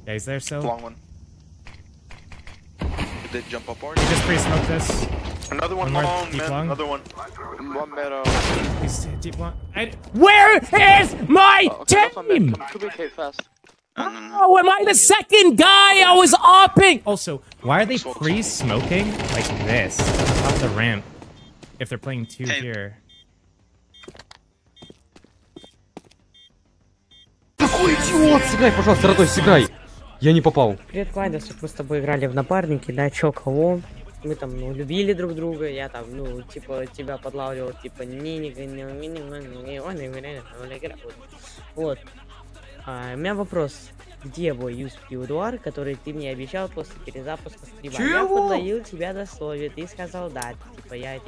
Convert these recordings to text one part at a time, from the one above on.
Yeah, he's there still. Long one. Did they jump up orange? He just pre-smoked this. Another one One more long, deep man. long. Another one. One meadow. He's deep long. Where is my team? Come to K fast. Oh, am I the second guy? I was opping. Also, why are they pre-smoking like this off the ramp if they're playing two here? Какой идиот! Сыграй, пожалуйста, родной, сыграй! Я не попал. Привет, Клайдос, мы с тобой играли в напарники, да, чё, кого? Мы там, ну, любили друг друга, я там, ну, типа, тебя подлавливал, типа, вот. У меня вопрос. Где бой Юспи Удуар, который ты мне обещал после перезапуска стрима? Чего? Я подловил тебя до слове, ты сказал да, типа, ты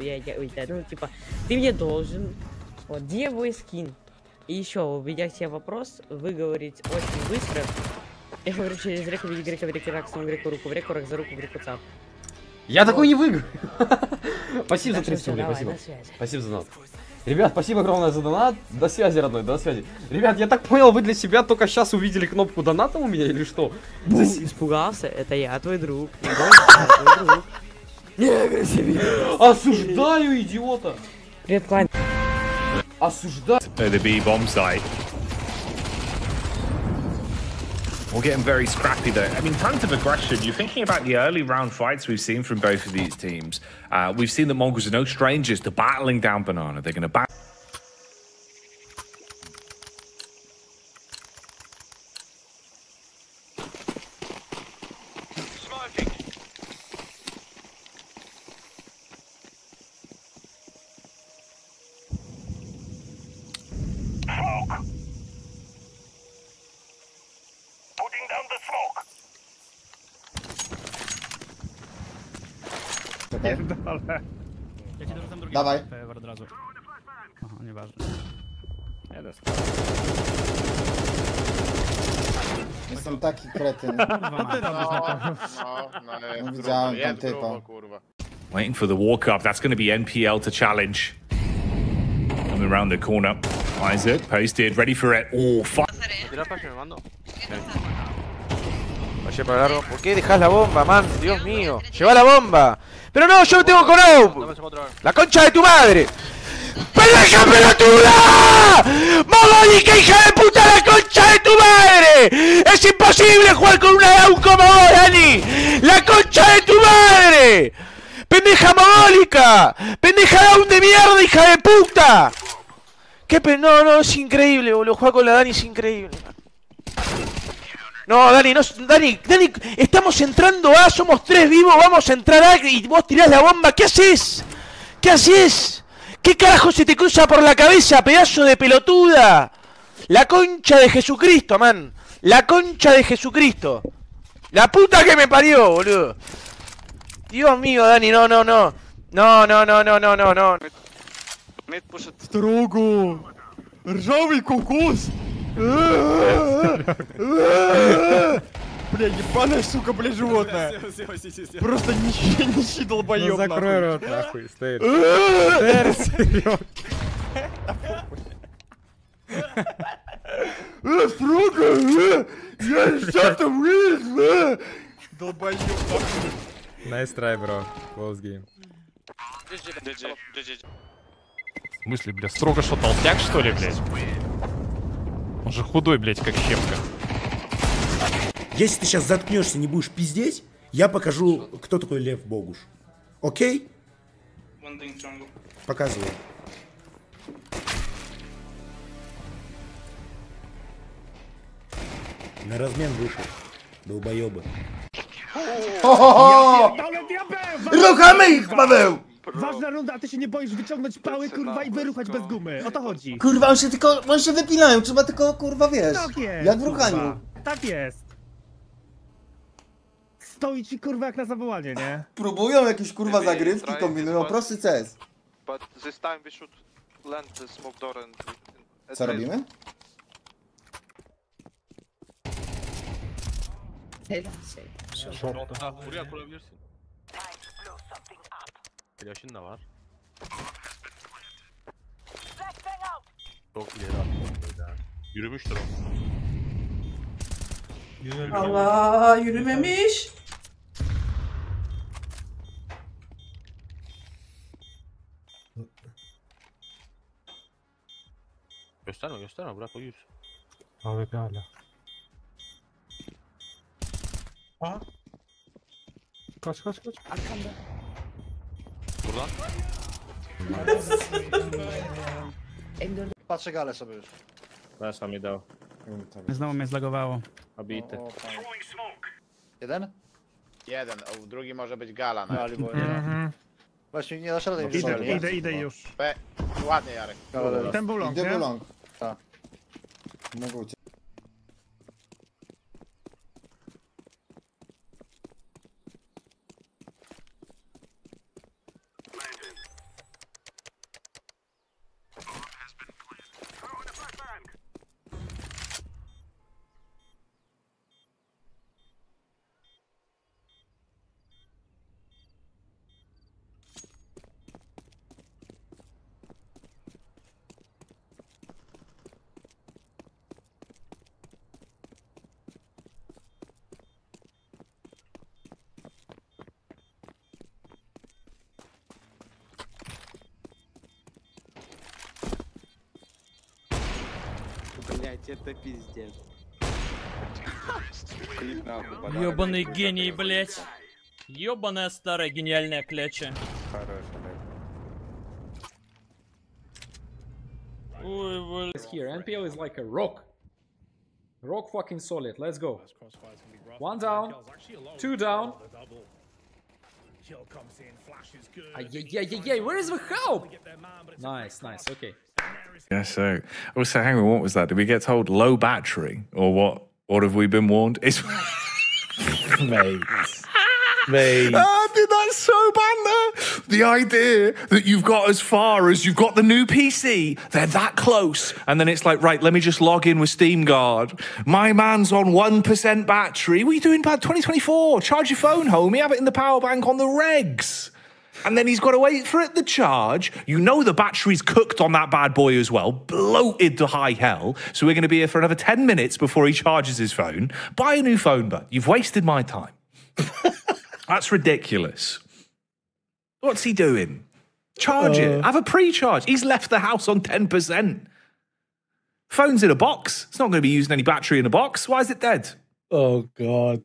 мне должен. Вот, где бой скин? И еще, у меня к тебе вопрос, выговорить очень быстро. Я говорю через реку, види грека, в реке рак, сам греку руку в реку, рак за руку в реку цап. Я такой не выиграю. Спасибо за 30 рублей, давай, спасибо. на связи. Спасибо за донат. Ребят, спасибо огромное за донат. До связи, родной, до связи. Ребят, я так понял, вы для себя только сейчас увидели кнопку доната у меня или что? Испугался? Это я, твой друг. Твой друг. Не агрессивнее. Осуждаю, идиота. Привет, Клайн. Осуждаю. The B bomb site. We're getting very scrappy though. I mean, tons of aggression. You're thinking about the early round fights we've seen from both of these teams. We've seen that Mongols are no strangers to battling down Banana. They're going to battle. Dawaj. Od razu. Aha, nieważne. Jestem taki kretyn. No, widziałem tam typa. Waiting for the walk up. That's going to be NPL to challenge. Coming around the corner. Isaac posted, ready for it. Oh, fuck. ¿Por qué dejas la bomba, man? Dios mío. Lleva la bomba. Pero no, yo tengo con Oub. La concha de tu madre. ¡Pendeja pelotuda! ¡Mogólica, hija de puta, la concha de tu madre! ¡Es imposible jugar con una Down como vos, Dani! ¡La concha de tu madre! ¡Pendeja mogólica! ¡Pendeja Down de mierda, hija de puta! No, es increíble, boludo. Jugar con la Dani es increíble. No, Dani, Dani, estamos entrando A, somos 3 vivos, vamos a entrar A y vos tirás la bomba. ¿Qué haces? ¿Qué haces? ¿Qué carajo se te cruza por la cabeza, pedazo de pelotuda? La concha de Jesucristo, man. La concha de Jesucristo. La puta que me parió, boludo. Dios mío, Dani, no. No. Строго! Ржавый кукус! Бля, ебаная сука, бля, животное! Просто нищий долбоёб, нахуй! Закрой рот, нахуй, стоит. Строго! Я что там вылез, долбоёб, нахуй! Nice try, bro. Close game. В смысле, бля, строго что, толстяк, что ли, блядь? Он же худой, блядь, как щепка. Если ты сейчас заткнешься, не будешь пиздеть, я покажу, кто такой Лев Богуш. Окей? Показывай. На размен вышел. Долбоёбы. Ruchamy ich, Paweł! Ważna runda, a ty się nie boisz wyciągnąć pały, kurwa, i wyruchać bez gumy. O to chodzi. Kurwa, on się wypinają, trzeba tylko, kurwa, wiesz, Tak jest, jak w ruchaniu. Tak jest. Stoi ci, kurwa, jak na zawołanie, nie? Próbują jakieś, kurwa, zagrywki, kombinują, prosty CS. Co robimy? Yasin da var. Çok ileri atıyor. Yürümüştür o. Allah yürümemiş. Gösterme gösterme bırak o yürüsün. AWP hala. Aa. Kaç. Arkanda. Buradan. Patrzę galę sobie już. Weszła mi dał. Znowu mnie zlagowało. Obity. Jeden? Jeden, a drugi może być gala. Gali było jeden. Właśnie nie dasz rady. Idę już. Ładnie Jarek. Ten był long, Idę nie? long. Tak. Mogę uciec. Блять, это пиздец. Ёбаный гений, блять. Ёбаная старая гениальная кляча. Ой, Here, NPL is like a rock. Rock fucking solid. Let's go. 1 down. 2 down. Where is the help? Nice. Okay. Yeah, so also hang on, what was that? Did we get told low battery or what? What have we been warned? It's Mate. dude, that's so banter. The idea that you've got as far as you've got the new PC, they're that close, and then it's like, right, let me just log in with Steam Guard. My man's on 1% battery. What are you doing about 2024? Charge your phone, homie. Have it in the power bank on the regs. And then he's got to wait for it to charge. You know the battery's cooked on that bad boy as well, bloated to high hell. So we're going to be here for another 10 minutes before he charges his phone. Buy a new phone, bud. You've wasted my time. That's ridiculous. What's he doing? Charge it. Have a pre-charge. He's left the house on 10%. Phone's in a box. It's not going to be using any battery in a box. Why is it dead? Oh, God.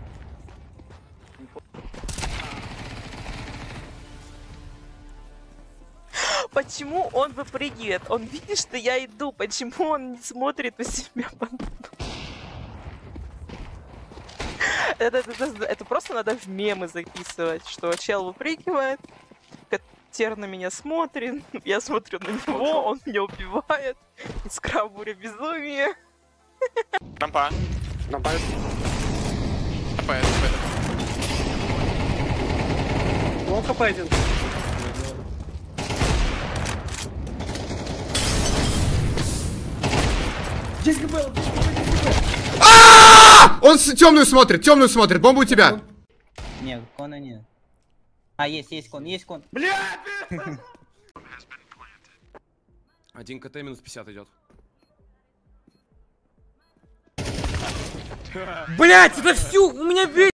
Почему он выпрыгивает? Он видит, что я иду. Почему он не смотрит на себя? Это просто надо в мемы записывать, что чел выпрыгивает, котер на меня смотрит, я смотрю на него, он меня убивает. Искра буря безумия. Рампа. Рампа. Он хапает. Здесь ГБ! Он темную смотрит, бомба у тебя. Нет, кона нет. А, есть кон. Блядь! Один КТ минус 50 идет. Блять, это всю, у меня весь